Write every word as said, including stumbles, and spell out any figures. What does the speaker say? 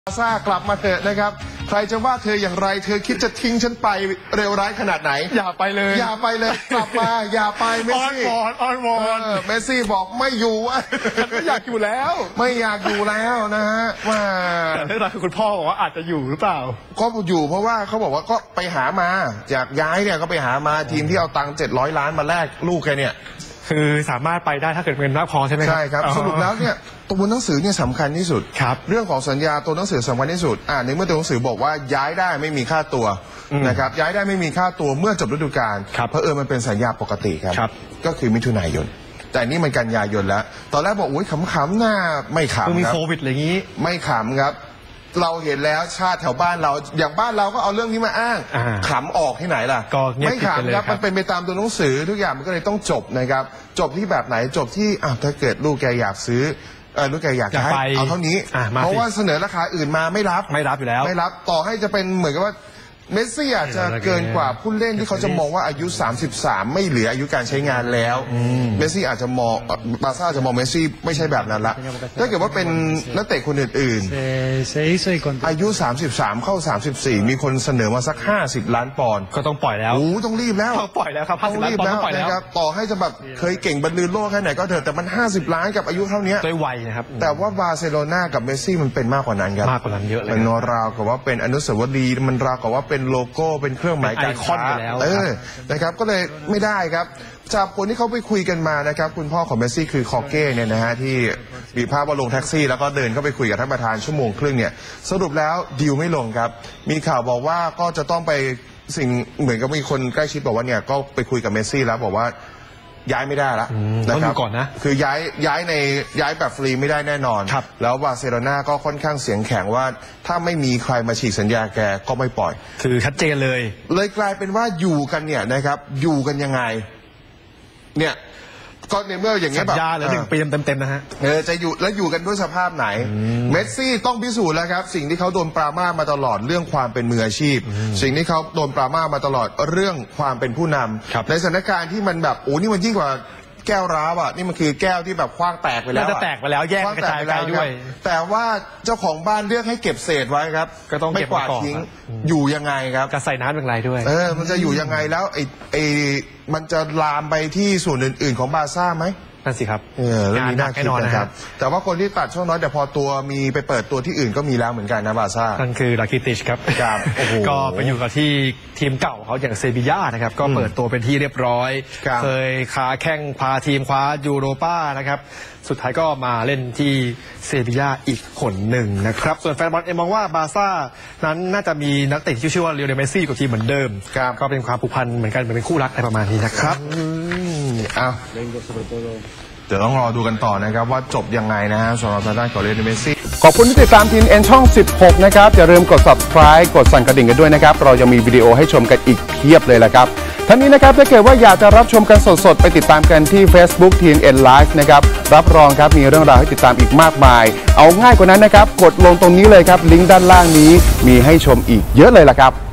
บาซ่ากลับมาเถอะนะครับใครจะว่าเธออย่างไรเธอคิดจะทิ้งฉันไปเร็วร้ายขนาดไหนอย่าไปเลยอย่าไปเลยกลับมาอย่าไปเมสซี่อ้อนวอนอ้อนวอนเมสซี่บอกไม่อยู่ฉันไม่อยากอยู่แล้วไม่อยากอยู่แล้วนะฮะว่าแต่เรื่องราวคือคุณพ่อบอกว่าอาจจะอยู่หรือเปล่าก็อยู่เพราะว่าเขาบอกว่าก็ไปหามาจากย้ายเนี่ยก็ไปหามาทีมที่เอาตังค์เจ็ดร้อยล้านมาแลกลูกแกเนี่ยคือสามารถไปได้ถ้าเกิดเงินมากพอใช่ไหมครับใช่ครับสรุปแล้วเนี่ยตัวหนังสือเนี่ยสำคัญที่สุดครับเรื่องของสัญญาตัวหนังสือสำคัญที่สุดอ่าในเมื่อตัวหนังสือบอกว่าย้ายได้ไม่มีค่าตัวนะครับย้ายได้ไม่มีค่าตัวเมื่อจบฤดูกาลเพราะเออมันเป็นสัญญาปกติครับก็คือมิถุนายนแต่นี่มันกันยายนแล้วตอนแรกบอกอุ้ยขำๆหน้าไม่ขำครับมีโควิดอะไรอย่างนี้ไม่ขำครับเราเห็นแล้วชาติแถวบ้านเราอย่างบ้านเราก็เอาเรื่องนี้มาอ้างขำออกที่ไหนล่ะไม่ขำครับมันเป็นไปตามตัวหนังสือทุกอย่างมันก็เลยต้องจบนะครับจบที่แบบไหนจบที่อ้าวถ้าเกิดลูกแกอยากซื้อเออลูกแกอยากให้เอาเท่านี้เพราะว่าเสนอราคาอื่นมาไม่รับไม่รับอยู่แล้วไม่รับต่อให้จะเป็นเหมือนกับว่าเมสซี่อาจจะเกินกว่าผู้เล่นที่เขาจะมองว่าอายุสามสิบสามไม่เหลืออายุการใช้งานแล้วเมสซี่อาจจะมองบาร์ซ่าจะมองเมสซี่ไม่ใช่แบบนั้นละถ้าเกิดว่าเป็นนักเตะคนอื่นๆอายุสามสิบสามเข้าสามสิบสี่มีคนเสนอมาสักห้าสิบล้านปอนด์ก็ต้องปล่อยแล้วโอ้ต้องรีบแล้วต้องปล่อยแล้วครับต้องรีบแล้วนะครับต่อให้จะแบบเคยเก่งบรรลือโลกแค่ไหนก็เถอะแต่มันห้าสิบล้านกับอายุเท่านี้ด้วยวัยนะครับแต่ว่าบาร์เซโลนากับเมสซี่มันเป็นมากกว่านั้นครับมากกว่านั้นเยอะเลยมันราวกับว่าเป็นอนุสาวรีย์มันราวกับว่าเป็นโลโก้เป็นเครื่องหมายการค้าเออนะครับก็เลยไม่ได้ครับจากคนที่เขาไปคุยกันมานะครับคุณพ่อของเมสซี่คือคอเก้เนี่ยนะฮะที่มีภาพว่าลงแท็กซี่แล้วก็เดินเข้าไปคุยกับท่านประธานชั่วโมงครึ่งเนี่ยสรุปแล้วดีลไม่ลงครับมีข่าวบอกว่าก็จะต้องไปสิ่งเหมือนกับมีคนใกล้ชิดบอกว่าเนี่ยก็ไปคุยกับเมสซี่แล้วบอกว่าย้ายไม่ได้ละนะครับก่อนนะคือย้ายย้ายในย้ายแบบฟรีไม่ได้แน่นอนแล้วบาร์เซโลนาก็ค่อนข้างเสียงแข็งว่าถ้าไม่มีใครมาฉีกสัญญาแกก็ไม่ปล่อยคือชัดเจนเลยเลยกลายเป็นว่าอยู่กันเนี่ยนะครับอยู่กันยังไงเนี่ยก็ในเมื่ออย่างเงี้ยแบบสัญญาเหลือหนึ่งปีเต็มๆนะฮะเออจะอยู่แล้วอยู่กันด้วยสภาพไหนเมสซี่ต้องพิสูจน์แล้วครับสิ่งที่เขาโดนปราม่ามาตลอดเรื่องความเป็นมืออาชีพสิ่งที่เขาโดนปราม่ามาตลอดเรื่องความเป็นผู้นำในสถานการณ์ที่มันแบบโอ้นี่มันยิ่งกว่าแก้วร้าวอ่ะนี่มันคือแก้วที่แบบคว้างแตกไปแล้วจะแตกไปแล้วแยกกระจายไปด้วยแต่ว่าเจ้าของบ้านเลือกให้เก็บเศษไว้ครับก็ต้องไม่กวาดทิ้งอยู่ยังไงครับกระใส่น้ำอย่างไรด้วยเออมันจะอยู่ยังไงแล้วไอ้ไอ้มันจะลามไปที่ส่วนอื่นๆของบาร์ซ่าไหมนั่นสิครับเออเรื่องนี้น่าคิดนะครับแต่ว่าคนที่ตัดช่องน้อยแต่พอตัวมีไปเปิดตัวที่อื่นก็มีแล้วเหมือนกันนะบาร์ซ่านั่นคือลาคิติชครับก็ไปอยู่กับที่ทีมเก่าเขาอย่างเซบีย่านะครับก็เปิดตัวเป็นที่เรียบร้อยเคยค้าแข่งพาทีมคว้ายูโรป้านะครับสุดท้ายก็มาเล่นที่เซบีย่าอีกคนหนึ่งนะครับส่วนแฟนบอลเอ็มมองว่าบาร์ซ่านั้นน่าจะมีนักเตะที่ชื่อว่าลิโอเนลเมสซี่กับทีมเหมือนเดิมก็เป็นความผูกพันเหมือนกันเป็นคู่รักอะไรประมาณนี้นะครับอ้าวเดี๋ยวต้องรอดูกันต่อนะครับว่าจบยังไงนะฮะสำหรับทางด้านของลิโอเนลเมสซี่ขอบคุณที่ติดตามทีมเอ็นช่องสิบหกนะครับอย่าลืมกด ซับสไครบ์ กดสั่นกระดิ่งกันด้วยนะครับเรายังมีวิดีโอให้ชมกันอีกเพียบเลยละครับทั้งนี้นะครับถ้าเกิดว่าอยากจะรับชมกันสดๆไปติดตามกันที่ Facebook ที เอ็น เอ็น Live นะครับรับรองครับมีเรื่องราวให้ติดตามอีกมากมายเอาง่ายกว่านั้นนะครับกดลงตรงนี้เลยครับลิงก์ด้านล่างนี้มีให้ชมอีกเยอะเลยละครับ